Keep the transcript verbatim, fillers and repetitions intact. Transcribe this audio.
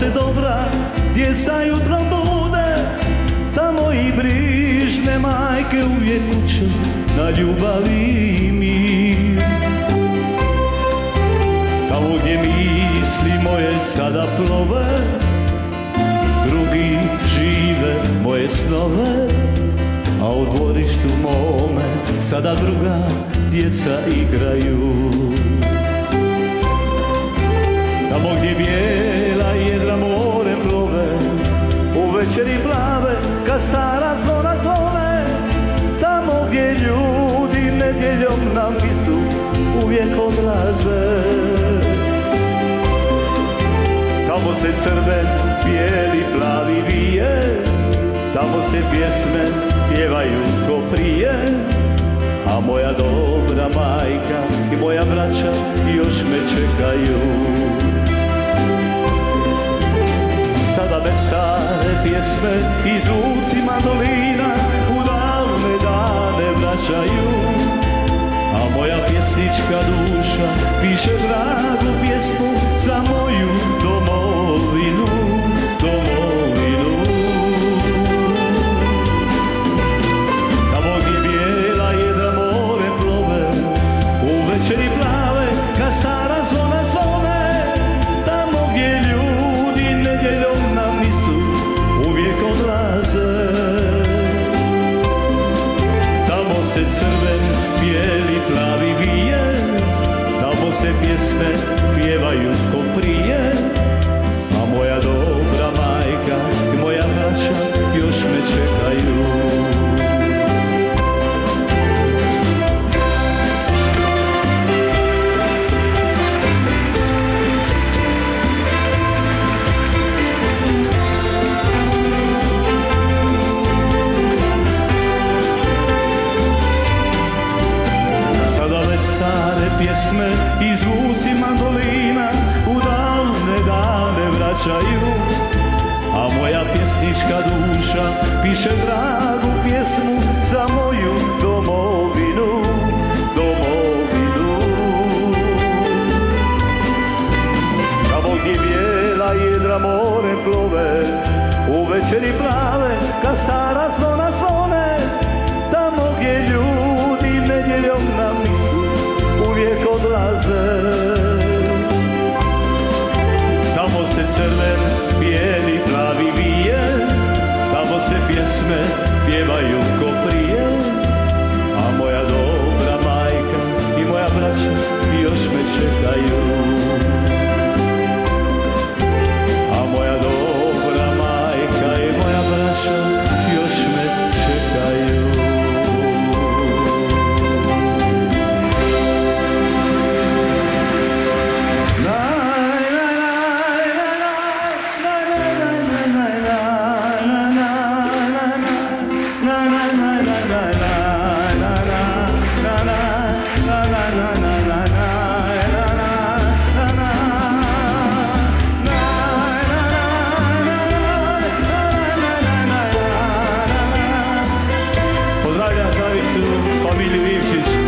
se dobra djeca jutro bude, tamo i brižne majke uvijek uče na ljubavi i mir. Tamo gdje misli moje sada plove, drugi žive moje snove, a u dvorištu mome sada druga djeca igraju. Tamo gdje bijela jedra more plove, u večeri plave kad stara zvona zvone, tamo gdje ljudi nedjeljom na misu uvijek odlaze. Tamo se crven, bijeli, plavi vije, tamo se pjesme pjevaju ko prije, a moja dobra majka i moja braća još me čekaju. Sada me stare pjesme i zvuci mandolina u davne dane vraćaju, a moja pjesnička duša piše dragu pjesmu za moju domovinu, domovinu. Tamo gdje bijela jedra more plove, u večeri plave kad stara zvona zvone, tamo gdje ljudi nedjeljom na misu uvijek odlaze. Tamo se crven, bijeli, plavi vije, tamo se pjesme pjevaju ko prije, a moja dobra majka i moja braća još me čekaju. Stare pjesme i zvuci mandolina u davne dane vraćaju, a moja pjesnička duša piše dragu pjesmu za moju domovinu, domovinu. Tamo gdje bijela jedra more plove, u večeri plave kad stara zvona zvone, tamo gdje ljudi nedjeljom na misu uvijek odlaze. Tamo se crven, bijeli, plavi vije, tamo se pjesme pjevaju ko prije, a moja dobra majka i moja braća još me čekaju. A moja dobra majka i moja braća još me čekaju. Pozdravljam Slavicu, familiju Ivčić.